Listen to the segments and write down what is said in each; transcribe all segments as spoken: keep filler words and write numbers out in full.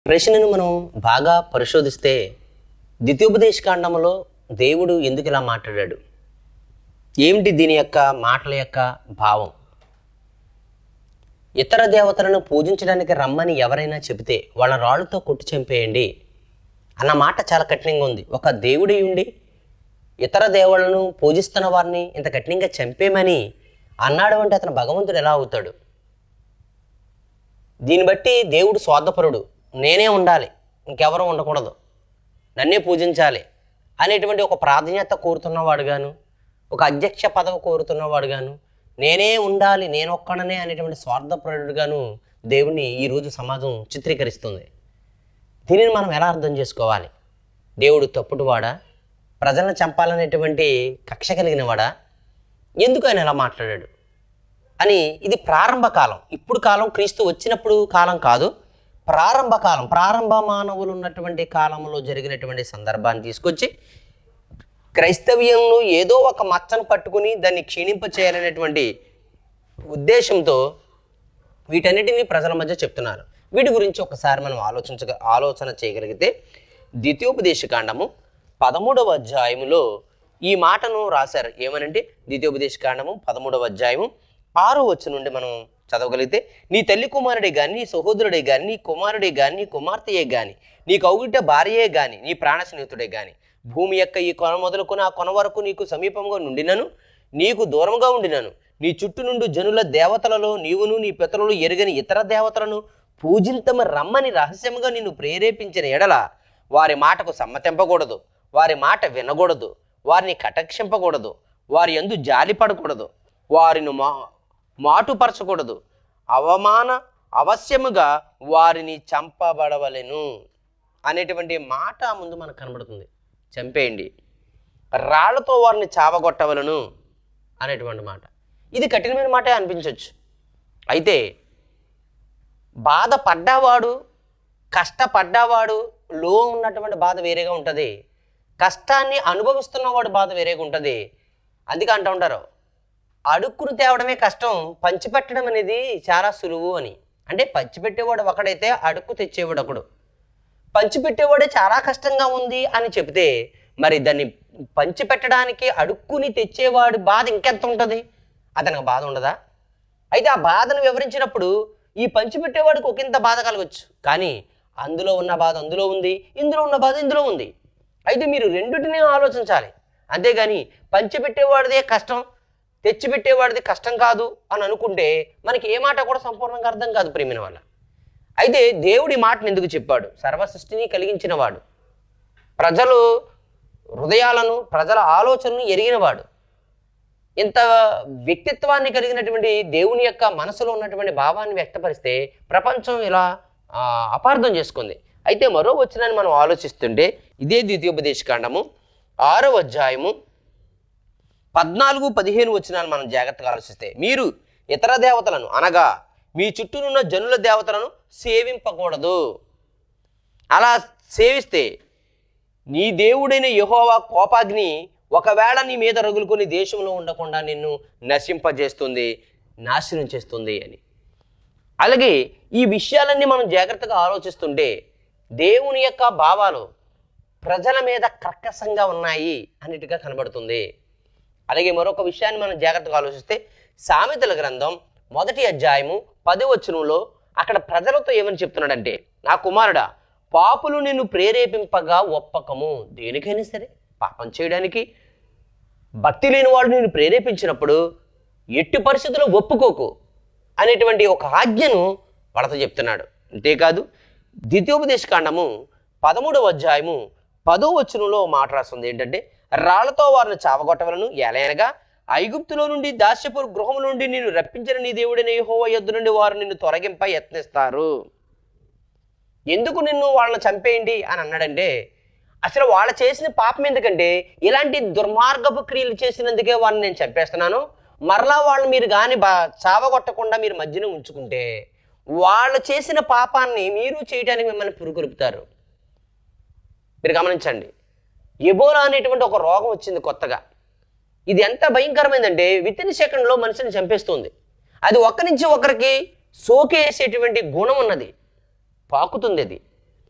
ప్రశ్నను మనం బాగా పరిశోధిస్తే ద్వితీయోపదేశ కాండంలో దేవుడు ఎందుకు ఇలా మాట్లాడాడు, ఏమిటి దీని యొక్క మాటల యొక్క భావం? ఇతర దేవతలను పూజించడానికి రమ్మని ఎవరైనా చెబితే వాళ్ళ రాళ్ళతో కొట్టి చంపేయండి అన్న మాట చాలా కఠినంగా ఉంది. ఒక దేవుడి ఉండి ఇతర దేవుళ్ళను పూజిస్తున్న వారిని ఇంత కఠినంగా చంపేమని అన్నాడు అంటే అతను భగవంతుడు ఎలా అవుతాడు? దీన్ని బట్టి దేవుడు స్వార్థపరుడు, నేనే ఉండాలి, ఇంకెవరూ ఉండకూడదు, నన్నే పూజించాలి అనేటువంటి ఒక ప్రాధాన్యత కోరుతున్నవాడు గాను, ఒక అధ్యక్ష పదవి కోరుతున్నవాడు గాను, నేనే ఉండాలి, నేను ఒక్కడనే అనేటువంటి స్వార్థపరుడుగాను దేవుణ్ణి ఈరోజు సమాజం చిత్రీకరిస్తుంది. దీనిని మనం ఎలా అర్థం చేసుకోవాలి? దేవుడు తప్పుడువాడా? ప్రజలను చంపాలనేటువంటి కక్ష కలిగిన వాడా? ఎందుకు ఆయన ఎలా మాట్లాడాడు అని? ఇది ప్రారంభ కాలం, ఇప్పుడు కాలం క్రీస్తు వచ్చినప్పుడు కాలం కాదు, ప్రారంభ కాలం, ప్రారంభ మానవులు ఉన్నటువంటి కాలంలో జరిగినటువంటి సందర్భాన్ని తీసుకొచ్చి క్రైస్తవ్యంలో ఏదో ఒక మచ్చను పట్టుకుని దాన్ని క్షీణింప చేయాలనేటువంటి ఉద్దేశంతో వీటన్నిటినీ ప్రజల మధ్య చెప్తున్నారు. వీటి గురించి ఒకసారి మనం ఆలోచించ ఆలోచన చేయగలిగితే ద్వితీయోపదేశ కాండము పదమూడవ అధ్యాయములో ఈ మాటను రాశారు. ఏమనంటే ద్వితీయోపదేశ కాండము పదమూడవ అధ్యాయము ఆరో వచనం నుండి మనం చదవగలిగితే, నీ తల్లి కుమారుడే కానీ, నీ సహోదరుడే కానీ, నీ కుమారుడే కానీ, నీ కుమార్తెయే కానీ, నీ కౌగిట భార్యయే కానీ, నీ ప్రాణ స్నేహితుడే కానీ, భూమి యొక్క ఈ కొన మొదలుకుని ఆ కొన వరకు నీకు సమీపంగా నుండినను, నీకు దూరంగా ఉండినను, నీ చుట్టూ నుండి జనుల దేవతలలో నీవును నీ పితరులు ఎరుగని ఇతర దేవతలను పూజింతమ రమ్మని రహస్యముగా నిన్ను ప్రేరేపించిన ఎడల వారి మాటకు సమ్మతింపకూడదు, వారి మాట వినకూడదు, వారిని కటాక్షింపకూడదు, వారి యందు జాలి పడకూడదు, వారిని మా మాటుపరచకూడదు, అవమాన అవశ్యముగా వారిని చంపబడవలెను అనేటువంటి మాట ముందు మనకు కనబడుతుంది. చంపేయండి, రాళ్లతో వారిని చావగొట్టవలను అనేటువంటి మాట. ఇది కఠినమైన మాటే అనిపించవచ్చు. అయితే బాధ పడ్డావాడు, కష్టపడ్డావాడు లో ఉన్నటువంటి బాధ వేరేగా ఉంటుంది, కష్టాన్ని అనుభవిస్తున్నవాడు బాధ వేరేగా ఉంటుంది. అందుకే అంటూ ఉంటారు, అడుక్కును తేవడమే కష్టం, పంచిపెట్టడం అనేది చాలా సులువు అని. అంటే పంచిపెట్టేవాడు ఒకడైతే అడుక్కు తెచ్చేవాడు ఒకడు. పంచిపెట్టేవాడే చాలా కష్టంగా ఉంది అని చెప్తే మరి దాన్ని పంచిపెట్టడానికి అడుక్కుని తెచ్చేవాడు బాధ ఇంకెంత ఉంటుంది? అతనికి బాధ ఉండదా? అయితే ఆ బాధను వివరించినప్పుడు ఈ పంచిపెట్టేవాడికి ఒకంత బాధ కలగచ్చు, కానీ అందులో ఉన్న బాధ అందులో ఉంది, ఇందులో ఉన్న బాధ ఇందులో ఉంది. అయితే మీరు రెండుటిని ఆలోచించాలి. అంతేగాని పంచిపెట్టేవాడిదే కష్టం, తెచ్చిపెట్టేవాడిది కష్టం కాదు అని అనుకుంటే మనకి ఏ మాట కూడా సంపూర్ణంగా అర్థం కాదు ప్రేమిన వల్ల. అయితే దేవుడి మాటను ఎందుకు చెప్పాడు? సర్వ సృష్టిని కలిగించిన వాడు, ప్రజలు హృదయాలను ప్రజల ఆలోచనను ఎరిగినవాడు, ఇంత వ్యక్తిత్వాన్ని కలిగినటువంటి దేవుని యొక్క మనసులో ఉన్నటువంటి భావాన్ని వ్యక్తపరిస్తే ప్రపంచం ఇలా అపార్థం చేసుకుంది. అయితే మరో వచనాన్ని మనం ఆలోచిస్తుంటే ఇదే ద్వితీయోపదేశ కాండము ఆరో అధ్యాయము పద్నాలుగు పదిహేను వచనాలు మనం జాగ్రత్తగా ఆలోచిస్తే, మీరు ఇతర దేవతలను అనగా మీ చుట్టూనున్న జనుల దేవతలను సేవింపకూడదు. అలా సేవిస్తే నీ దేవుడైన యెహోవా కోపాగ్ని ఒకవేళ నీ మీద రగులుకొని దేశంలో ఉండకుండా నిన్ను నశింపజేస్తుంది, నాశనం చేస్తుంది అని. అలాగే ఈ విషయాలన్నీ మనం జాగ్రత్తగా ఆలోచిస్తుంటే దేవుని యొక్క భావాలు ప్రజల మీద కర్కశంగా ఉన్నాయి అన్నిటిగా కనబడుతుంది. అలాగే మరొక విషయాన్ని మనం జాగ్రత్తగా ఆలోచిస్తే సామెతల గ్రంథం మొదటి అధ్యాయము పది వచనంలో అక్కడ ప్రజలతో ఏమని చెప్తున్నాడంటే, నా కుమారుడా, పాపులు నిన్ను ప్రేరేపింపగా ఒప్పకము. దేనికైనా సరే పాపం చేయడానికి భక్తి లేని వాళ్ళు నిన్ను ప్రేరేపించినప్పుడు ఎట్టి పరిస్థితుల్లో ఒప్పుకోకు అనేటువంటి ఒక ఆజ్ఞను వాళ్ళతో చెప్తున్నాడు. అంతేకాదు ద్వితీయోపదేశ కాండము పదమూడవ అధ్యాయము పదో వచనంలో మాట రాస్తుంది ఏంటంటే, రాళ్లతో వారిని చావగొట్టవలను, ఎలయనగా ఐగుప్తులో నుండి దాస్యపు గృహం నుండి నిన్ను రప్పించిన నీ దేవుడైన యెహోవా యొద్ద నుండి వారు నిన్ను తొలగింప యత్నిస్తారు. ఎందుకు నిన్ను వాళ్ళని చంపేయండి అని అన్నాడంటే, అసలు వాళ్ళు చేసిన పాపం ఎందుకంటే ఇలాంటి దుర్మార్గపు క్రియలు చేసినందుకే వాళ్ళని నేను చంపేస్తున్నాను. మరలా వాళ్ళు మీరు కానీ బా చావగొట్టకుండా మీరు మధ్యన ఉంచుకుంటే వాళ్ళు చేసిన పాపాన్ని మీరు చేయడానికి మిమ్మల్ని పురుగొలుపుతారు. మీరు గమనించండి, ఎబోలా అనేటువంటి ఒక రోగం వచ్చింది కొత్తగా. ఇది ఎంత భయంకరమైందంటే విత్ ఇన్ సెకండ్లో మనిషిని చంపేస్తుంది. అది ఒకరి నుంచి ఒకరికి సోకేసేటువంటి గుణం ఉన్నది, పాకుతుంది. అది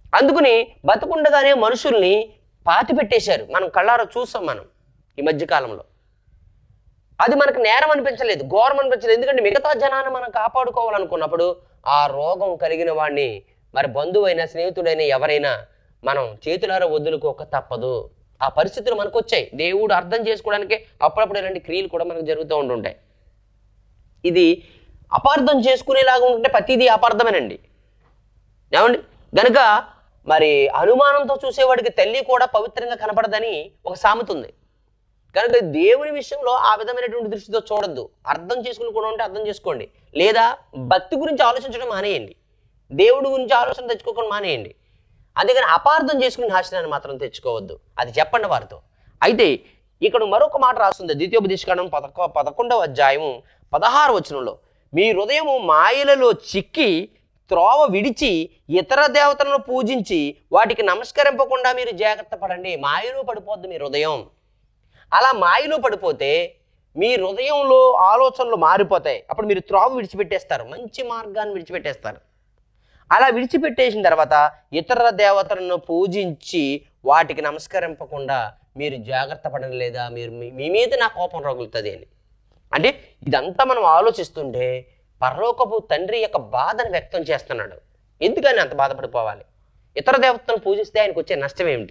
అందుకని బతుకుండగానే మనుషుల్ని పాతి పెట్టేశారు. మనం కళ్ళారా చూసాం మనం ఈ మధ్యకాలంలో. అది మనకు నేరం అనిపించలేదు, ఘోరం అనిపించలేదు. ఎందుకంటే మిగతా జనాన్ని మనం కాపాడుకోవాలనుకున్నప్పుడు ఆ రోగం కలిగిన వాడిని మరి బంధువైనా స్నేహితుడైనా ఎవరైనా మనం చేతులారా వదులుకోక తప్పదు. ఆ పరిస్థితులు మనకు వచ్చాయి. దేవుడు అర్థం చేసుకోవడానికి అప్పుడప్పుడు ఇలాంటి క్రియలు కూడా మనకు జరుగుతూ ఉంటుంటాయి. ఇది అపార్థం చేసుకునేలాగా ఉంటుంటే ప్రతిదీ అపార్థమేనండి. ఏమండి? గనుక మరి అనుమానంతో చూసేవాడికి తల్లి కూడా పవిత్రంగా కనపడదని ఒక సామెత ఉంది. కనుక దేవుని విషయంలో ఆ విధమైనటువంటి దృష్టితో చూడొద్దు. అర్థం చేసుకుని కూడా ఉంటే అర్థం చేసుకోండి, లేదా భక్తి గురించి ఆలోచించడం మానేయండి, దేవుడి గురించి ఆలోచన తెచ్చుకోకుండా మానేయండి. అందుకని అపార్థం చేసుకుని నాశనాన్ని మాత్రం తెచ్చుకోవద్దు. అది చెప్పండి వారితో. అయితే ఇక్కడ మరొక మాట రాస్తుంది ద్వితీయోపదేశకాండం పదకొ పదకొండవ అధ్యాయము పదహారు వచనంలో, మీ హృదయము మాయలలో చిక్కి త్రోవ విడిచి ఇతర దేవతలను పూజించి వాటికి నమస్కరింపకుండా మీరు జాగ్రత్త పడండి. మాయలో పడిపోద్ది మీ హృదయం. అలా మాయలో పడిపోతే మీ హృదయంలో ఆలోచనలు మారిపోతాయి. అప్పుడు మీరు త్రోవ విడిచిపెట్టేస్తారు, మంచి మార్గాన్ని విడిచిపెట్టేస్తారు. అలా విడిచిపెట్టేసిన తర్వాత ఇతర దేవతలను పూజించి వాటికి నమస్కరింపకుండా మీరు జాగ్రత్త పడడం లేదా, మీరు మీ మీద నా కోపం రగులుతుంది అని. అంటే ఇదంతా మనం ఆలోచిస్తుంటే పరలోకపు తండ్రి యొక్క బాధను వ్యక్తం చేస్తున్నాడు. ఎందుకని అంత బాధపడిపోవాలి? ఇతర దేవతలను పూజిస్తే ఆయనకు వచ్చే నష్టం ఏమిటి?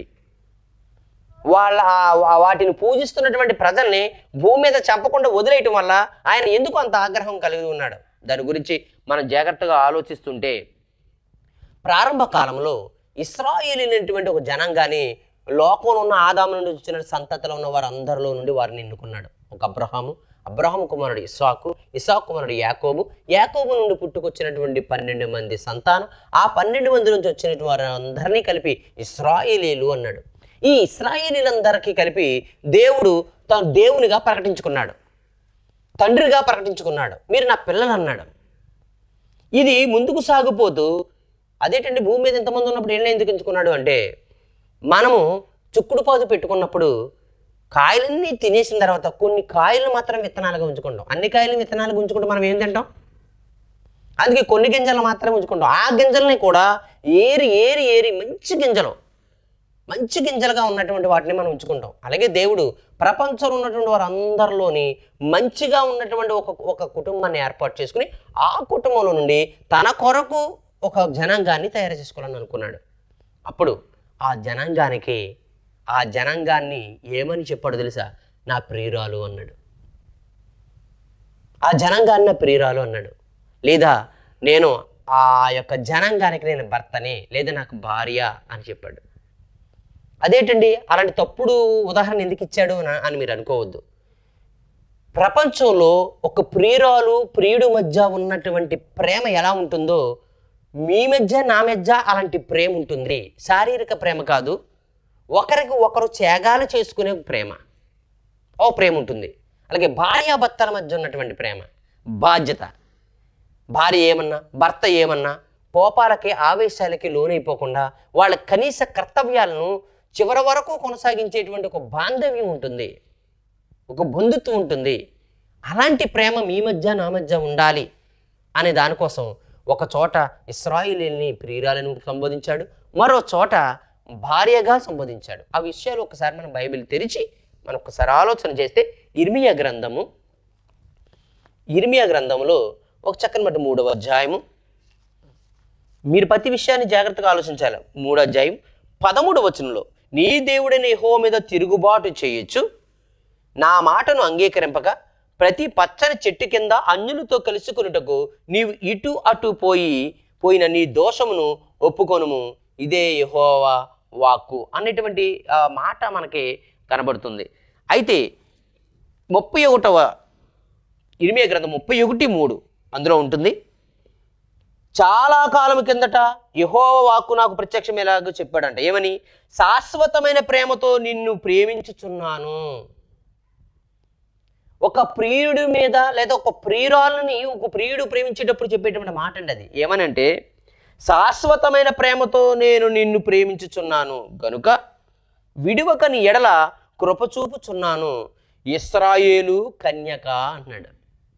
వాళ్ళ వాటిని పూజిస్తున్నటువంటి ప్రజల్ని భూమి మీద చంపకుండా వదిలేయటం వల్ల ఆయన ఎందుకు అంత ఆగ్రహం కలిగి ఉన్నాడు? దాని గురించి మనం జాగ్రత్తగా ఆలోచిస్తుంటే ప్రారంభ కాలంలో ఇశ్రాయేలీయులైనటువంటి ఒక జనాంగాన్ని లోకంలో ఉన్న ఆదాము నుండి వచ్చిన సంతతిలో ఉన్న వారందరిలో నుండి వారిని ఎన్నుకున్నాడు. ఒక అబ్రహాము, అబ్రహాము కుమారుడు ఇస్సాకు, ఇస్సాకు కుమారుడు యాకోబు, యాకోబు నుండి పుట్టుకొచ్చినటువంటి పన్నెండు మంది సంతానం. ఆ పన్నెండు మంది నుంచి వచ్చినటువంటి వారందరినీ కలిపి ఇశ్రాయేలీయులు అన్నాడు. ఈ ఇశ్రాయేలీలందరికీ కలిపి దేవుడు తను దేవునిగా ప్రకటించుకున్నాడు, తండ్రిగా ప్రకటించుకున్నాడు. మీరు నా పిల్లలు అన్నాడు. ఇది ముందుకు సాగిపోతూ అదేంటండి భూమి మీద ఎంతమంది ఉన్నప్పుడు ఏళ్ళని ఎందుకు ఎంచుకున్నాడు అంటే, మనము చుక్కుడు పాదు పెట్టుకున్నప్పుడు కాయలన్నీ తినేసిన తర్వాత కొన్ని కాయలు మాత్రం విత్తనాలుగా ఉంచుకుంటాం. అన్ని కాయలు విత్తనాలుగా ఉంచుకుంటే మనం ఏం తింటాం? అందుకే కొన్ని గింజలు మాత్రమే ఉంచుకుంటాం. ఆ గింజల్ని కూడా ఏరి ఏరి ఏరి మంచి గింజలు మంచి గింజలుగా ఉన్నటువంటి వాటిని మనం ఉంచుకుంటాం. అలాగే దేవుడు ప్రపంచంలో ఉన్నటువంటి వారందరిలోని మంచిగా ఉన్నటువంటి ఒక ఒక కుటుంబాన్ని ఏర్పాటు చేసుకుని ఆ కుటుంబంలో నుండి తన కొరకు ఒక జనాంగాన్ని తయారు చేసుకోవాలని అనుకున్నాడు. అప్పుడు ఆ జనాంగానికి ఆ జనాంగాన్ని ఏమని చెప్పాడు తెలుసా? నా ప్రియురాలు అన్నాడు. ఆ జనాంగాన్ని నా ప్రియురాలు అన్నాడు. లేదా నేను ఆ యొక్క జనాంగానికి నేను భర్తనే, లేదా నాకు భార్య అని చెప్పాడు. అదేంటండి అలాంటి తప్పుడు ఉదాహరణ ఎందుకు ఇచ్చాడు అని మీరు అనుకోవద్దు. ప్రపంచంలో ఒక ప్రియురాలు ప్రియుడు మధ్య ఉన్నటువంటి ప్రేమ ఎలా ఉంటుందో మీ మధ్య నా మధ్య అలాంటి ప్రేమ ఉంటుంది. శారీరక ప్రేమ కాదు, ఒకరికి ఒకరు త్యాగాలు చేసుకునే ప్రేమ, ఓ ప్రేమ ఉంటుంది. అలాగే భార్యాభర్తల మధ్య ఉన్నటువంటి ప్రేమ, బాధ్యత. భార్య ఏమన్నా భర్త ఏమన్నా కోపాలకి ఆవేశాలకి లోనైపోకుండా వాళ్ళ కనీస కర్తవ్యాలను చివరి వరకు కొనసాగించేటువంటి ఒక బాంధవ్యం ఉంటుంది, ఒక బంధుత్వం ఉంటుంది. అలాంటి ప్రేమ మీ మధ్య నా మధ్య ఉండాలి అనే దానికోసం ఒక చోట ఇశ్రాయేలీయుల్ని ప్రియురాలను సంబోధించాడు, మరో చోట భార్యగా సంబోధించాడు. ఆ విషయాలు ఒకసారి మనం బైబిల్ తెరిచి మనం ఒకసారి ఆలోచన చేస్తే ఇర్మియా గ్రంథము ఇర్మియా గ్రంథంలో ఒక చక్కని మాట మూడవ అధ్యాయము, మీరు ప్రతి విషయాన్ని జాగ్రత్తగా ఆలోచించాలి. మూడో అధ్యాయం పదమూడు వచనంలో, నీ దేవుడైన యెహోవా మీద తిరుగుబాటు చేయొచ్చు, నా మాటను అంగీకరింపక ప్రతి పచ్చని చెట్టు కింద అన్యులతో కలుసుకున్నటకు నీవు ఇటు అటు పోయి పోయిన నీ దోషమును ఒప్పుకొనుము, ఇదే యెహోవా వాక్కు అనేటువంటి మాట మనకి కనబడుతుంది. అయితే ముప్పై ఒకటవ ఇర్మియా గ్రంథం ముప్పై ఒకటి మూడు అందులో ఉంటుంది, చాలా కాలం కిందట యెహోవా వాక్కు నాకు ప్రత్యక్షం ఎలాగో చెప్పాడంట. ఏమని? శాశ్వతమైన ప్రేమతో నిన్ను ప్రేమించుచున్నాను. ఒక ప్రియుడి మీద లేదా ఒక ప్రియురాలని ఒక ప్రియుడు ప్రేమించేటప్పుడు చెప్పేటువంటి మాట అండి అది. ఏమనంటే, శాశ్వతమైన ప్రేమతో నేను నిన్ను ప్రేమించుచున్నాను గనుక విడువక నీ ఎడల కృపచూపుచున్నాను, ఇశ్రాయేలు కన్యక అన్నాడు.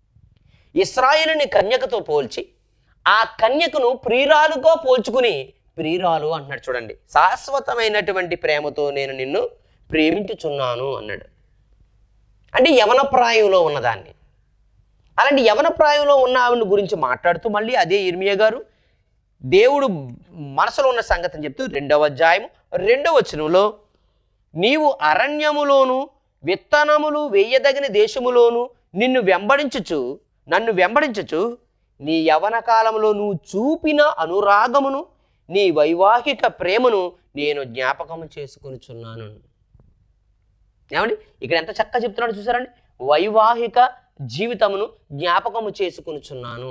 ఇశ్రాయేలుని కన్యకతో పోల్చి ఆ కన్యకను ప్రియురాలుగా పోల్చుకుని ప్రియురాలు అంటున్నాడు. చూడండి, శాశ్వతమైనటువంటి ప్రేమతో నేను నిన్ను ప్రేమించుచున్నాను అన్నాడు. అంటే యవన ప్రాయంలో ఉన్నదాన్ని, అలాంటి యవన ప్రాయంలో ఉన్న ఆవిడ గురించి మాట్లాడుతూ మళ్ళీ అదే ఇర్మియా గారు దేవుడు మనసులో ఉన్న సంగతిని చెప్తూ రెండవ అధ్యాయం రెండవ వచనంలో, నీవు అరణ్యములోను విత్తనములు వేయదగిన దేశములోను నిన్ను వెంబడించుచు నన్ను వెంబడించుచు నీ యవన కాలంలో నువ్వు చూపిన అనురాగమును నీ వైవాహిక ప్రేమను నేను జ్ఞాపకము చేసుకొనుచున్నాను. ఏమండి, ఇక్కడ ఎంత చక్కగా చెప్తున్నాడు చూసారండి, వైవాహిక జీవితమును జ్ఞాపకము చేసుకొనుచున్నాను.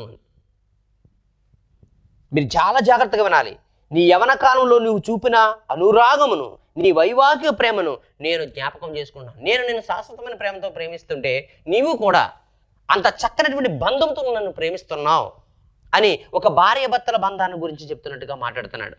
మీరు చాలా జాగ్రత్తగా వినాలి. నీ యవన కాలంలో నువ్వు చూపిన అనురాగమును నీ వైవాహిక ప్రేమను నేను జ్ఞాపకం చేసుకున్నాను. నేను నేను శాశ్వతమైన ప్రేమతో ప్రేమిస్తుంటే నీవు కూడా అంత చక్కనటువంటి బంధంతో నన్ను ప్రేమిస్తున్నావు అని ఒక భార్య భర్తల బంధాన్ని గురించి చెప్తున్నట్టుగా మాట్లాడుతున్నాడు.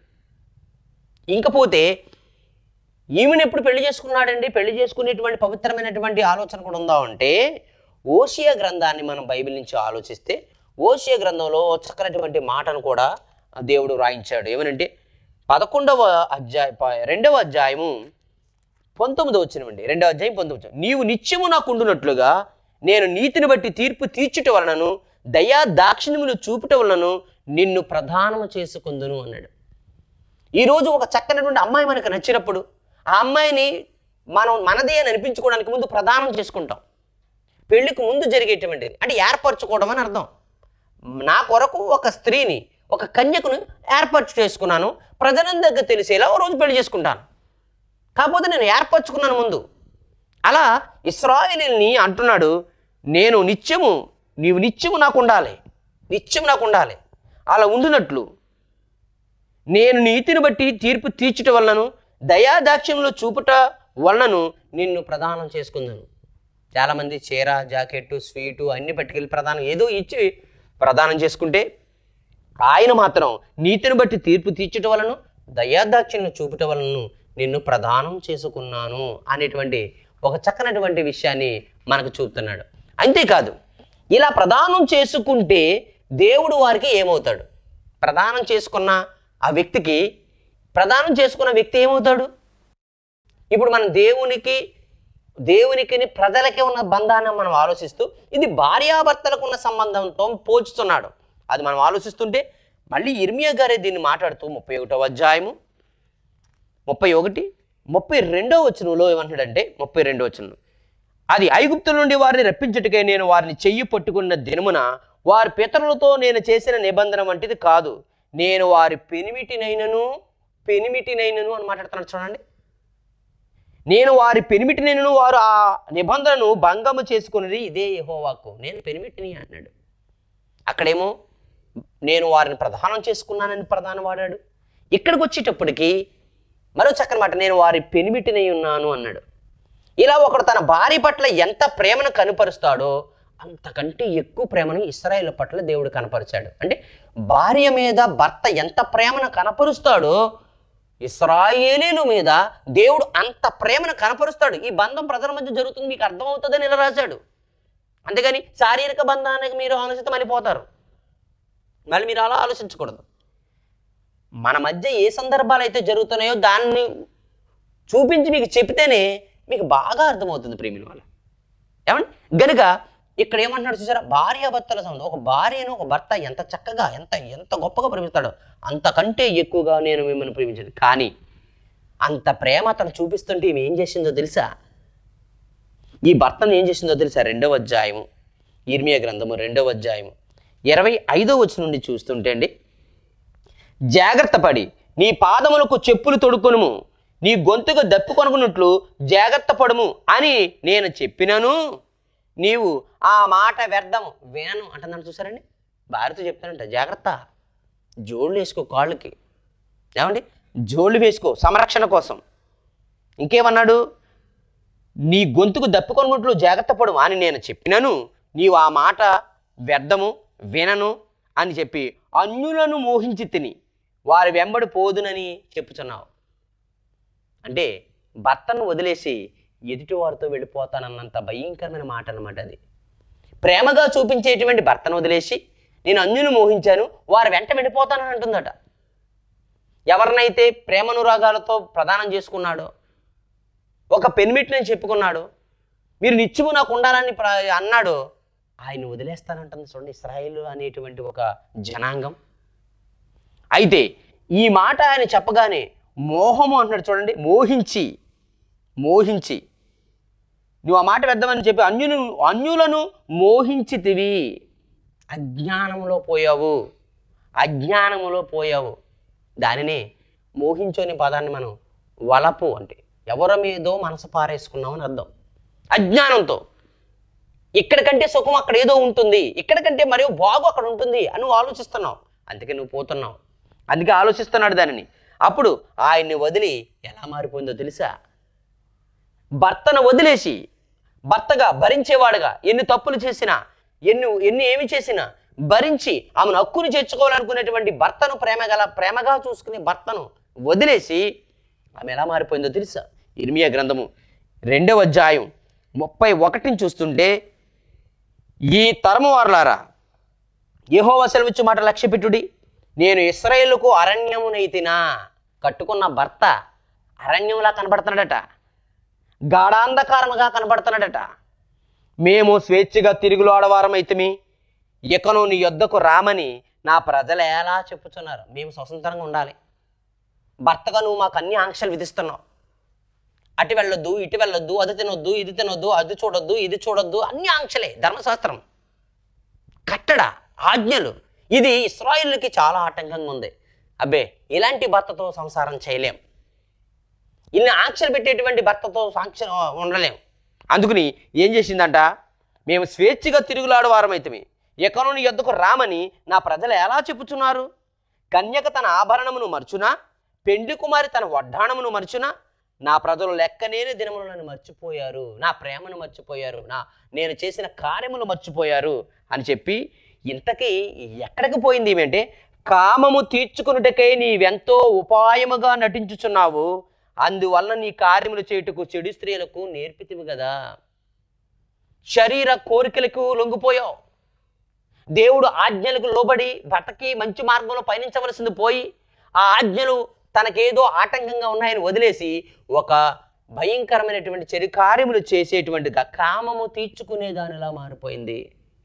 ఇంకపోతే ఈమెను ఎప్పుడు పెళ్లి చేసుకున్నాడండి? పెళ్లి చేసుకునేటువంటి పవిత్రమైనటువంటి ఆలోచన కూడా ఉందా అంటే, ఓషియా గ్రంథాన్ని మనం బైబిల్ నుంచి ఆలోచిస్తే ఓషియా గ్రంథంలో చక్కనటువంటి మాటను కూడా దేవుడు రాయించాడు. ఏమనంటే పదకొండవ అధ్యాయ రెండవ అధ్యాయము పంతొమ్మిది వచ్చినవండి రెండవ అధ్యాయం పంతొమ్మిది, నీవు నిత్యము నాకు ఉండునట్లుగా నేను నీతిని బట్టి తీర్పు తీర్చుట వలనను దయా దాక్షిణ్యములు చూపుట వలనను నిన్ను ప్రధానము చేసుకుందును అన్నాడు. ఈరోజు ఒక చక్కనటువంటి అమ్మాయి మనకు నచ్చినప్పుడు ఆ అమ్మాయిని మనం మనదే అని అనిపించుకోవడానికి ముందు ప్రదానం చేసుకుంటాం. పెళ్లికి ముందు జరిగేటువంటిది అంటే ఏర్పరచుకోవడం అని అర్థం. నా కొరకు ఒక స్త్రీని ఒక కన్యకును ఏర్పరచు చేసుకున్నాను, ప్రజలందరికీ తెలిసేలా ఓ రోజు పెళ్లి చేసుకుంటాను. కాకపోతే నేను ఏర్పరచుకున్నాను ముందు. అలా ఇశ్రాయేలీయుల్ని అంటున్నాడు, నేను నిత్యము నీవు నిత్యము నాకు ఉండాలి, నిత్యము నాకు ఉండాలి. అలా ఉండినట్లు నేను నీతిని బట్టి తీర్పు తీర్చుట వలనను దయాదాక్ష్యంలో చూపుట వలనను నిన్ను ప్రదానం చేసుకుందాను. చాలామంది చీర జాకెట్టు స్వీటు అన్ని పట్టుకెళ్ళి ప్రదానం ఏదో ఇచ్చి ప్రదానం చేసుకుంటే, ఆయన మాత్రం నీతిని బట్టి తీర్పు తీర్చుట వలన దయాదాక్షిణ్యం చూపుట వలన నిన్ను ప్రదానం చేసుకున్నాను అనేటువంటి ఒక చక్కనటువంటి విషయాన్ని మనకు చూపుతున్నాడు. అంతేకాదు, ఇలా ప్రదానం చేసుకుంటే దేవుడు వారికి ఏమవుతాడు? ప్రదానం చేసుకున్న ఆ వ్యక్తికి ప్రదానం చేసుకున్న వ్యక్తి ఏమవుతాడు? ఇప్పుడు మనం దేవునికి దేవునికి ప్రజలకి ఉన్న బంధాన్ని మనం ఆలోచిస్తూ ఇది భార్యాభర్తలకు ఉన్న సంబంధంతో పోల్చుతున్నాడు. అది మనం ఆలోచిస్తుంటే మళ్ళీ ఇర్మియా గారే దీన్ని మాట్లాడుతూ ముప్పై ఒకటవ అధ్యాయము ముప్పై ఒకటి ముప్పై రెండవ వచనంలో ఏమంటాడంటే, ముప్పై రెండవ వచనం, అది ఐగుప్తుల నుండి వారిని రప్పించుటకే నేను వారిని చెయ్యి పట్టుకున్న దినమున వారి పితరులతో నేను చేసిన నిబంధన వంటిది కాదు, నేను వారి పెనిమిటినైనను పెనిమిటినైనను అని మాట్లాడుతున్నాడు. చూడండి, నేను వారి పెనిమిటినైనను వారు ఆ నిబంధనను భంగము చేసుకున్నది ఇదే యెహోవాకు, నేను పెనిమిటిని అన్నాడు. అక్కడేమో నేను వారిని ప్రదానం చేసుకున్నానని ప్రధానం వాడాడు. ఇక్కడికి వచ్చేటప్పటికి మరో చక్కని మాట, నేను వారి పెనిమిటినై ఉన్నాను అన్నాడు. ఇలా ఒకడు తన భార్య పట్ల ఎంత ప్రేమను కనపరుస్తాడో అంతకంటే ఎక్కువ ప్రేమను ఇశ్రాయేలు పట్ల దేవుడు కనపరిచాడు. అంటే భార్య మీద భర్త ఎంత ప్రేమను కనపరుస్తాడో ఇశ్రాయేలీయుల మీద దేవుడు అంత ప్రేమను కనపరుస్తాడు. ఈ బంధం ప్రజల మధ్య జరుగుతుంది మీకు అర్థమవుతుందని ఇలా రాశాడు. అంతేగాని శారీరక బంధానికి మీరు ఆలోచితం అయిపోతారు. మళ్ళీ మీరు అలా ఆలోచించకూడదు. మన మధ్య ఏ సందర్భాలు అయితే జరుగుతున్నాయో దాన్ని చూపించి మీకు చెప్తేనే మీకు బాగా అర్థమవుతుంది ప్రేమిల వల్ల. ఏమండి, గనుక ఇక్కడ ఏమంటున్నాడు చూసారా, భార్యాభర్తల సంబంధం. ఒక భార్యను ఒక భర్త ఎంత చక్కగా ఎంత ఎంత గొప్పగా ప్రేమిస్తాడో అంతకంటే ఎక్కువగా నేను మిమ్మల్ని ప్రేమించాను. కానీ అంత ప్రేమ అతను చూపిస్తుంటే ఈమె ఏం చేసిందో తెలుసా? ఈ భర్తను ఏం చేసిందో తెలుసా? రెండవ అధ్యాయము ఇర్మియా గ్రంథము రెండవ అధ్యాయము ఇరవై ఐదో వచనం నుండి చూస్తుంటే అండి, జాగ్రత్త పడి నీ పాదములకు చెప్పులు తొడుకొనుము, నీ గొంతుకు దప్పుకొనుకున్నట్లు జాగ్రత్త పడము అని నేను చెప్పినాను, నీవు ఆ మాట వ్యర్థము వినను అంటున్నాను. చూసారండి, భార్యతో చెప్తానంట, జాగ్రత్త, జోళ్ళు వేసుకో కాళ్ళకి. ఏమండి, జోళ్ళు వేసుకో సంరక్షణ కోసం. ఇంకేమన్నాడు? నీ గొంతుకు దప్పుకొనున్నట్లు జాగ్రత్త పడము అని నేను చెప్పినాను, నీవు ఆ మాట వ్యర్థము వినను అని చెప్పి అన్యులను మోహించి తిని వారి వెంబడి పోదునని చెప్పుచున్నావు. అంటే భర్తను వదిలేసి ఎదుటివారితో వెళ్ళిపోతానన్నంత భయంకరమైన మాట అన్నమాట అది. ప్రేమగా చూపించేటువంటి భర్తను వదిలేసి నేను అన్యులను మోహించాను వారి వెంట వెళ్ళిపోతానని అంటుందట. ఎవరినైతే ప్రేమనురాగాలతో ప్రదానం చేసుకున్నాడో, ఒక పెనిమిటిని చెప్పుకున్నాడు, మీరు నిత్యము నాకు ఉండాలని అన్నాడు, ఆయన వదిలేస్తానంటుంది చూడండి ఇశ్రాయేలు అనేటువంటి ఒక జనాంగం. అయితే ఈ మాట ఆయన చెప్పగానే మోహము అంటున్నాడు చూడండి, మోహించి మోహించి నువ్వు ఆ మాట వెద్దామని చెప్పి అన్యును అన్యులను మోహించితివి, అజ్ఞానంలో పోయావు, అజ్ఞానములో పోయావు. దానినే మోహించోని పదాన్ని మనం వలపు అంటే ఎవరి మీదో మనసు పారేసుకున్నామని అర్థం. అజ్ఞానంతో ఇక్కడికంటే సుఖం అక్కడ ఏదో ఉంటుంది, ఇక్కడికంటే మరియు బాగు అక్కడ ఉంటుంది అని నువ్వు ఆలోచిస్తున్నావు, అందుకే నువ్వు పోతున్నావు, అందుకే ఆలోచిస్తున్నాడు దానిని. అప్పుడు ఆయన్ని వదిలి ఎలా మారిపోయిందో తెలుసా? భర్తను వదిలేసి భర్తగా భరించేవాడుగా ఎన్ని తప్పులు చేసినా, ఎన్ని ఎన్ని ఏమి చేసినా భరించి ఆమెను హక్కును చేర్చుకోవాలనుకునేటువంటి భర్తను ప్రేమగల ప్రేమగా చూసుకునే భర్తను వదిలేసి ఆమె ఎలా మారిపోయిందో తెలుసా? ఇర్మియా గ్రంథము రెండవ అధ్యాయం ముప్పై ఒకటిని చూస్తుంటే, ఈ తరము వారలారా యెహోవా సెలవిచ్చు మాట లక్ష్యపెట్టుడి, నేను ఇశ్రాయేలుకు అరణ్యమునైతినా. కట్టుకున్న భర్త అరణ్యంలా కనబడుతున్నాడట, గాఢాంధకారముగా కనబడుతున్నాడట. మేము స్వేచ్ఛగా తిరుగులు ఆడవారమైతిమి, ఇకను నీ యొద్దకు రామని నా ప్రజలు ఎలా చెప్పుచున్నారు. మేము స్వతంత్రంగా ఉండాలి, భర్తగా నువ్వు మాకు అన్ని ఆంక్షలు విధిస్తున్నావు, అటు వెళ్ళొద్దు, ఇటు వెళ్ళొద్దు, అది తినొద్దు, ఇది తినొద్దు, అది చూడొద్దు, ఇది చూడొద్దు, అన్ని ఆంక్షలే. ధర్మశాస్త్రం, కట్టడ, ఆజ్ఞలు. ఇది ఇశ్రాయేలుకి చాలా ఆటంకంగా ఉంది. అబ్బే ఇలాంటి భర్తతో సంసారం చేయలేం, ఇన్ని ఆంక్షలు పెట్టేటువంటి భర్తతో సాంక్ష ఉండలేం. అందుకని ఏం చేసిందంట, మేము స్వేచ్ఛగా తిరుగులాడు వారమైతే ఎకను నీ యొద్దకు రామని నా ప్రజలు ఎలా చెప్పుచున్నారు. కన్యక తన ఆభరణమును మర్చునా, పెండ్లి కుమారి తన వడ్డాణమును మర్చునా. నా ప్రజలు లెక్కనేని దినములను మర్చిపోయారు, నా ప్రేమను మర్చిపోయారు, నా నేను చేసిన కార్యములు మర్చిపోయారు అని చెప్పి ఇంతకీ ఎక్కడికి పోయింది ఏమంటే, కామము తీర్చుకున్నటకై నీవెంతో ఉపాయముగా నటించుచున్నావు, అందువలన నీ కార్యములు చేయుటకు చెడు స్త్రీలకు నేర్పితివి కదా. శరీర కోరికలకు లొంగిపోయావు, దేవుడు ఆజ్ఞలకు లోబడి భర్తకి మంచి మార్గంలో పయనించవలసింది పోయి ఆ ఆజ్ఞలు తనకేదో ఆటంకంగా ఉన్నాయని వదిలేసి ఒక భయంకరమైనటువంటి చెడు కార్యములు చేసేటువంటి కామము తీర్చుకునే దానిలా మారిపోయింది.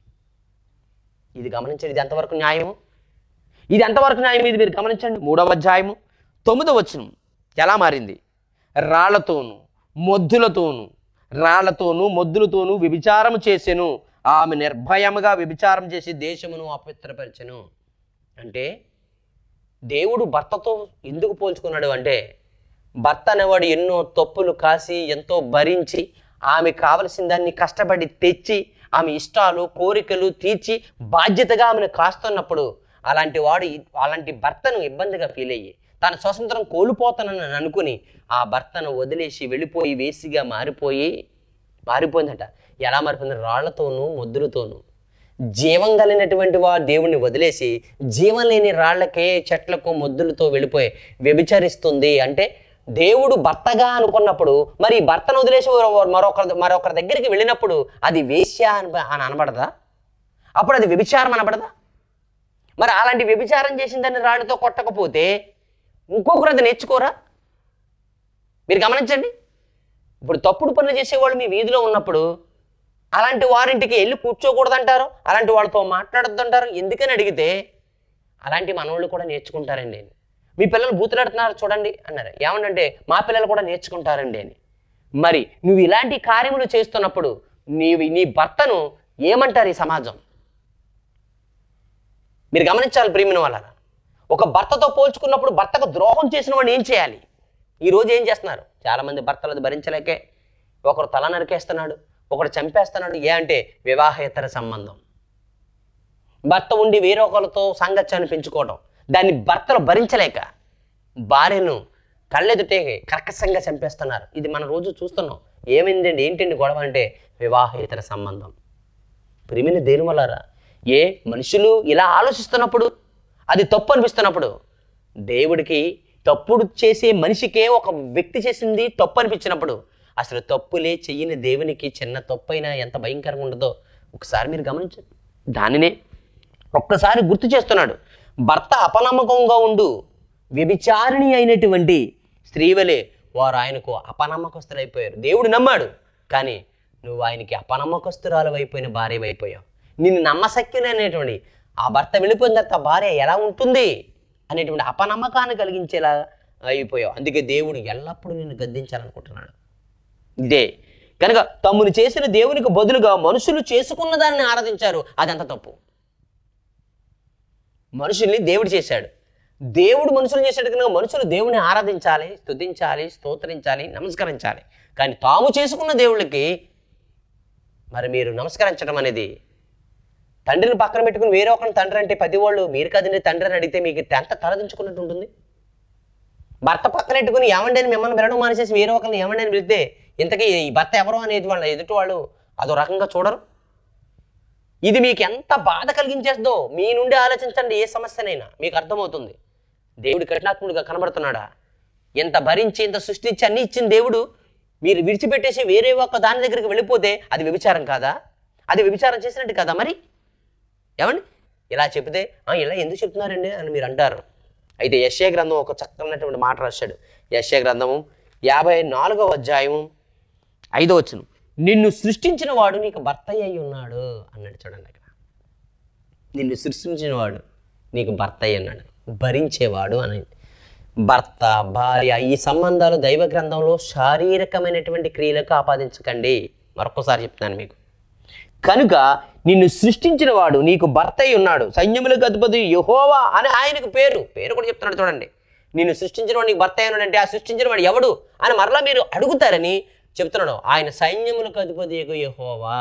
ఇది గమనించండి, ఇది ఎంతవరకు న్యాయము, ఇది ఎంతవరకు న్యాయం, ఇది మీరు గమనించండి. మూడవ అధ్యాయము తొమ్మిదవ వచనం ఎలా మారింది. రాళ్లతోనూ మొద్దులతోనూ రాళ్లతోనూ మొద్దులతోనూ వ్యభిచారము చేసెను, ఆమె నిర్భయముగా వ్యభిచారం చేసి దేశమును అపవిత్రపరిచెను. అంటే దేవుడు భర్తతో ఎందుకు పోల్చుకున్నాడు అంటే, భర్త అనేవాడు ఎన్నో తప్పులు కాసి ఎంతో భరించి ఆమె కావలసిన దాన్ని కష్టపడి తెచ్చి ఆమె ఇష్టాలు కోరికలు తీర్చి బాధ్యతగా ఆమెను కాస్తున్నప్పుడు అలాంటి వాడు అలాంటి భర్తను ఇబ్బందిగా ఫీల్ అయ్యి తన స్వతంత్రం కోల్పోతానని అనుకుని ఆ భర్తను వదిలేసి వెళ్ళిపోయి వేసిగా మారిపోయి మారిపోయిందట. ఎలా మారిపోయింది? రాళ్లతోనూ మొద్దులతోనూ. జీవం కలిగినటువంటి వాడు దేవుణ్ణి వదిలేసి జీవం లేని రాళ్లకే చెట్లకు మొద్దులతో వెళ్ళిపోయి వ్యభిచరిస్తుంది. అంటే దేవుడు భర్తగా అనుకున్నప్పుడు మరి భర్తను వదిలేసి మరొకరి మరొకరి దగ్గరికి వెళ్ళినప్పుడు అది వేశ్య అని అని అనబడదా? అప్పుడు అది వ్యభిచారం అనబడదా? మరి అలాంటి వ్యభిచారం చేసిన దాన్ని రాళ్ళతో కొట్టకపోతే ఇంకొకరు అది నేర్చుకోరా? మీరు గమనించండి. ఇప్పుడు తప్పుడు పనులు చేసేవాళ్ళు మీ వీధిలో ఉన్నప్పుడు అలాంటి వారింటికి వెళ్ళి కూర్చోకూడదంటారు, అలాంటి వాళ్ళతో మాట్లాడొద్దంటారు. ఎందుకని అడిగితే అలాంటి మనవాళ్ళు కూడా నేర్చుకుంటారండి అని. మీ పిల్లలు బూతులాడుతున్నారు చూడండి అన్నారు. ఏమంటే మా పిల్లలు కూడా నేర్చుకుంటారండి అని. మరి నువ్వు ఇలాంటి కార్యములు చేస్తున్నప్పుడు నీవి నీ భర్తను ఏమంటారు ఈ సమాజం? మీరు గమనించాలి ప్రియమైన వాళ్ళారా. ఒక భర్తతో పోల్చుకున్నప్పుడు భర్తకు ద్రోహం చేసిన వాడిని ఏం చేయాలి? ఈరోజు ఏం చేస్తున్నారు చాలామంది భర్తలు భరించలేకే ఒకరు తల నరికేస్తున్నాడు, ఒకడు చంపేస్తున్నాడు. ఏ అంటే వివాహేతర సంబంధం. భర్త ఉండి వేరొకరితో సాంగత్యాన్ని పెంచుకోవడం, దాన్ని భర్తలు భరించలేక భార్యను కళ్ళెదుటే కర్కశంగా చంపేస్తున్నారు. ఇది మనం రోజు చూస్తున్నాం. ఏమైందండి ఏంటండి గొడవ అంటే వివాహేతర సంబంధం. ప్రియమైన దేని వల్లరా? ఏ మనుషులు ఇలా ఆలోచిస్తున్నప్పుడు అది తప్పు అనిపిస్తున్నప్పుడు దేవుడికి తప్పుడు చేసే మనిషికే ఒక వ్యక్తి చేసింది తప్పు అనిపించినప్పుడు అసలు తప్పులే చెయ్యని దేవునికి చిన్న తప్పు అయినా ఎంత భయంకరంగా ఉండదో ఒకసారి మీరు గమనించండి. దానినే ఒక్కసారి గుర్తు చేస్తున్నాడు. భర్త అపనమ్మకంగా ఉండు వ్యభిచారిణి అయినటువంటి స్త్రీవలే వారు ఆయనకు అపనమ్మకస్తులైపోయారు. దేవుడు నమ్మాడు, కానీ నువ్వు ఆయనకి అపనమ్మకస్తురాలు అయిపోయిన భార్య అయిపోయావు. నిన్ను నమ్మశక్యులైనటువంటి ఆ భర్త వెళ్ళిపోయిన తర్వాత భార్య ఎలా ఉంటుంది అనేటువంటి అపనమ్మకాన్ని కలిగించేలా అయిపోయావు. అందుకే దేవుడు ఎల్లప్పుడూ నిన్ను గద్దించాలనుకుంటున్నాడు. ఇదే కనుక తమ్మును చేసిన దేవునికి బదులుగా మనుషులు చేసుకున్న దాన్ని ఆరాధించారు. అదంత తప్పు. మనుషుల్ని దేవుడు చేశాడు, దేవుడు మనుషులు చేశాడు కనుక మనుషులు దేవుని ఆరాధించాలి, స్తుతించాలి, స్తోత్రించాలి, నమస్కరించాలి. కానీ తాము చేసుకున్న దేవుళ్ళకి మరి మీరు నమస్కరించడం అనేది, తండ్రిని పక్కన పెట్టుకుని వేరే ఒకరిని తండ్రి అంటే పది వాళ్ళు మీరు కదండి తండ్రి అని అడిగితే మీకు ఎంత తలదించుకున్నట్టు ఉంటుంది. భర్త పక్కన పెట్టుకుని ఏమండి అని మిమ్మల్ని వినడం మానేసేసి వేరే ఒకరిని ఏమండి అని పిలిస్తే ఇంతకీ ఈ భర్త ఎవరో అనేది వాళ్ళ ఎదుటి వాళ్ళు అదో రకంగా చూడరు. ఇది మీకు ఎంత బాధ కలిగించేస్తుందో మీ నుండి ఆలోచించండి. ఏ సమస్యనైనా మీకు అర్థమవుతుంది. దేవుడు కఠినాత్ముడిగా కనబడుతున్నాడా? ఎంత భరించి ఇంత సృష్టించి అన్ని ఇచ్చిన దేవుడు మీరు విడిచిపెట్టేసి వేరే ఒక్క దాని దగ్గరికి వెళ్ళిపోతే అది వ్యభిచారం కాదా? అది వ్యభిచారం చేసినట్టు కదా మరి. ఏమండి ఇలా చెప్తే ఇలా ఎందుకు చెప్తున్నారండి అని మీరు అంటారు. అయితే యెషయా గ్రంథం ఒక చక్కనటువంటి మాట రాశాడు. యెషయా గ్రంథము యాభై నాలుగవ అధ్యాయము ఐదో వచనం, నిన్ను సృష్టించిన వాడు నీకు భర్త అయి ఉన్నాడు అన్నాడు. చూడండి అక్కడ, నిన్ను సృష్టించిన వాడు నీకు భర్త అయి ఉన్నాడు, భరించేవాడు అని. భర్త భార్య ఈ సంబంధాలు దైవ గ్రంథంలో శారీరకమైనటువంటి క్రియలకు ఆపాదించకండి. మరొకసారి చెప్తాను మీకు. కనుక నిన్ను సృష్టించిన వాడు నీకు భర్త అయి ఉన్నాడు, సైన్యములకు అధిపతి యెహోవా అని ఆయనకు పేరు. పేరు కూడా చెప్తున్నాడు చూడండి. నిన్ను సృష్టించిన వాడు నీకు భర్త అయి ఉన్నాడు అంటే ఆ సృష్టించిన వాడు ఎవడు అని మరలా మీరు అడుగుతారని చెప్తున్నాడు. ఆయన సైన్యములకు అధిపతి యెహోవా.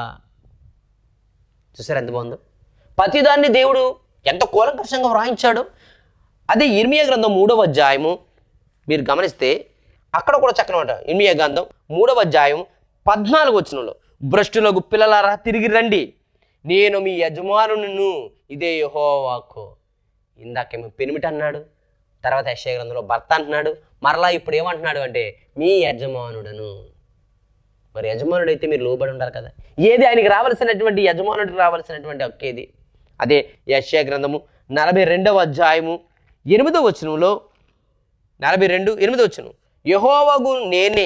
చూసారు ఎంత బాగుందో. ప్రతిదాన్ని దేవుడు ఎంత కూలంకషంగా వ్రాయించాడు. అదే ఇర్మియా గ్రంథం మూడవ అధ్యాయము మీరు గమనిస్తే అక్కడ కూడా చక్కని మాట. ఇర్మియా గ్రంథం మూడవ అధ్యాయం పద్నాలుగు వచనంలో, భ్రష్టులకు పిల్లలారా తిరిగి రండి, నేను మీ యజమానును, ఇదే యెహోవాకు. ఇందాకేమో పెనిమిటి అన్నాడు, తర్వాత యెషయా గ్రంథంలో భర్త అంటున్నాడు, మరలా ఇప్పుడు ఏమంటున్నాడు అంటే మీ యజమానుడను. మరి యజమానుడు అయితే మీరు లోబడి ఉండాలి కదా. ఏది ఆయనకి రావాల్సినటువంటి యజమానుడికి రావాల్సినటువంటి హక్కేది? అదే యెషయా గ్రంథము నలభై రెండవ అధ్యాయము ఎనిమిదవ వచనంలో, నలభై రెండు ఎనిమిదవ వచనం, యెహోవాకు నేనే,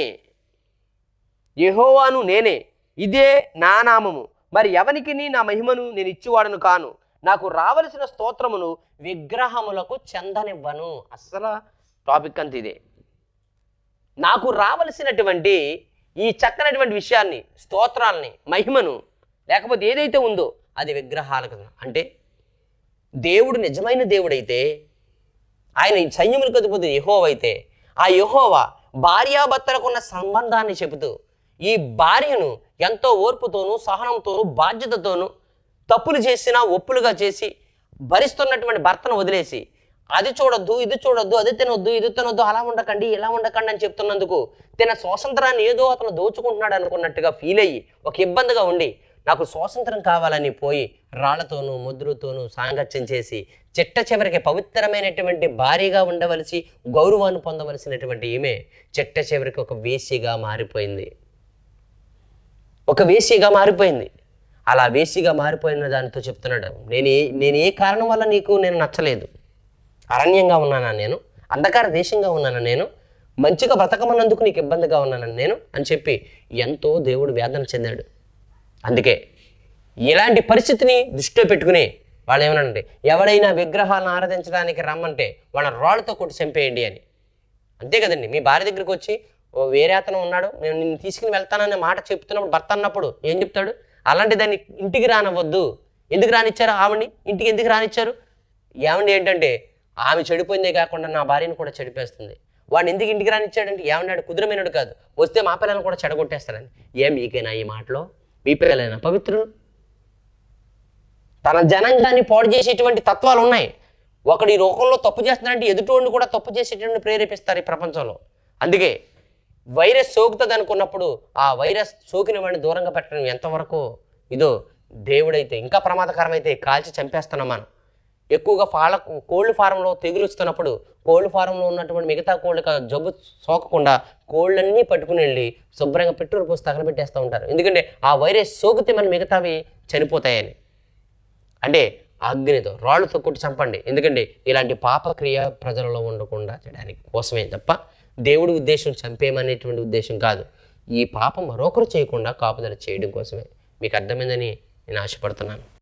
యెహోవాను నేనే, ఇదే నా నామము, మరి ఎవనికి నా మహిమను నేను ఇచ్చివాడను కాను, నాకు రావలసిన స్తోత్రమును విగ్రహములకు చెందనివ్వను. అస్సలు టాపిక్ అంత ఇదే. నాకు రావలసినటువంటి ఈ చక్కనటువంటి విషయాన్ని, స్తోత్రాలని, మహిమను, లేకపోతే ఏదైతే ఉందో అది విగ్రహాలకు. అంటే దేవుడు నిజమైన దేవుడైతే, ఆయన సైన్యములకు అధిపతి యెహోవా అయితే, ఆ యెహోవా భార్యాభర్తలకు ఉన్న సంబంధాన్ని చెబుతూ ఈ భార్యను ఎంతో ఓర్పుతోనూ సహనంతోనూ బాధ్యతతోనూ తప్పులు చేసినా ఒప్పులుగా చేసి భరిస్తున్నటువంటి భర్తను వదిలేసి అది చూడొద్దు, ఇది చూడొద్దు, అది తినొద్దు, ఇది తినొద్దు, అలా ఉండకండి, ఇలా ఉండకండి అని చెప్తున్నందుకు తన స్వాతంత్రాన్ని ఏదో అతను దోచుకుంటున్నాడు అనుకున్నట్టుగా ఫీల్ అయ్యి ఒక ఇబ్బందిగా ఉండి నాకు స్వాతంత్రం కావాలని పోయి రాళ్లతోనూ ముద్రతోనూ సాంగత్యం చేసి చిట్ట చివరికి పవిత్రమైనటువంటి భార్యగా ఉండవలసి గౌరవాన్ని పొందవలసినటువంటి ఈమె చిట్ట చివరికి ఒక వేశ్యగా మారిపోయింది. ఒక వేశ్యగా మారిపోయింది. అలా వేశ్యగా మారిపోయిన దానితో చెప్తున్నాడు, నేను ఏ నేను ఏ కారణం వల్ల నీకు నేను నచ్చలేదు, అరణ్యంగా ఉన్నానా నేను, అంధకార దేశంగా ఉన్నానా నేను, మంచిగా బ్రతకమన్నందుకు నీకు ఇబ్బందిగా ఉన్నాను నేను అని చెప్పి ఎంతో దేవుడు వేదన చెందాడు. అందుకే ఇలాంటి పరిస్థితిని దృష్టిలో పెట్టుకుని వాళ్ళు ఏమనంటే, ఎవడైనా విగ్రహాలను ఆరాధించడానికి రమ్మంటే వాళ్ళని రాళ్ళతో కొట్టి చంపేయండి అని. అంతే కదండి. మీ భార్య దగ్గరికి వచ్చి ఓ వేరే అతను ఉన్నాడు, నేను నిన్ను తీసుకుని వెళ్తాననే మాట చెప్తున్నప్పుడు భర్త అన్నప్పుడు ఏం చెప్తాడు? అలాంటి దాన్ని ఇంటికి రానవద్దు. ఎందుకు రానిచ్చారు ఆవిడ్ని? ఇంటికి ఎందుకు రానిచ్చారు? ఏమండి ఏంటంటే ఆమె చెడిపోయిందే కాకుండా నా భార్యను కూడా చెడిపేస్తుంది. వాడిని ఎందుకు ఇంటికి రానిచ్చాడంటే ఏమన్నాడు? కుదురమైనడు కాదు, వస్తే మా పిల్లలను కూడా చెడగొట్టేస్తాడని. ఏం మీకైనా ఈ మాటలో? మీ పిల్లలైనా పవిత్రులు? తన జనాంగాన్ని పాడు చేసేటువంటి తత్వాలు ఉన్నాయి. ఒకడు ఈ లోకంలో తప్పు చేస్తున్నాడంటే ఎదుటోడిని కూడా తప్పు చేసేటువంటి ప్రేరేపిస్తారు ఈ ప్రపంచంలో. అందుకే వైరస్ సోకుతుంది అనుకున్నప్పుడు ఆ వైరస్ సోకిన వాడిని దూరంగా పెట్టడం ఎంతవరకు ఇదో, దేవుడైతే ఇంకా ప్రమాదకరమైతే కాల్చి చంపేస్తున్నాం మనం. ఎక్కువగా ఫాల కోళ్ళ ఫారంలో తెగులుస్తున్నప్పుడు కోళ్ళ ఫారంలో ఉన్నటువంటి మిగతా కోళ్ళకి జబ్బు సోకకుండా కోళ్ళన్నీ పట్టుకుని వెళ్ళి శుభ్రంగా పెట్రోల్ పోసి తగలబెట్టేస్తూ ఉంటారు. ఎందుకంటే ఆ వైరస్ సోకితే మన మిగతావి చనిపోతాయని. అంటే అగ్నితో రాళ్ళతో కొట్టి చంపండి. ఎందుకంటే ఇలాంటి పాపక్రియ ప్రజలలో ఉండకుండా చేయడానికి కోసమే తప్ప దేవుడి ఉద్దేశం చంపేయమనేటువంటి ఉద్దేశం కాదు. ఈ పాపం మరొకరు చేయకుండా కాపుదల చేయడం కోసమే. మీకు అర్థమైందని నేను ఆశపడుతున్నాను.